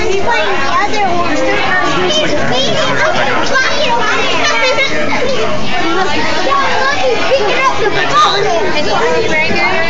playing the other one. He's beating up and blocking one. Look, he's picking up the ball. Is it very good?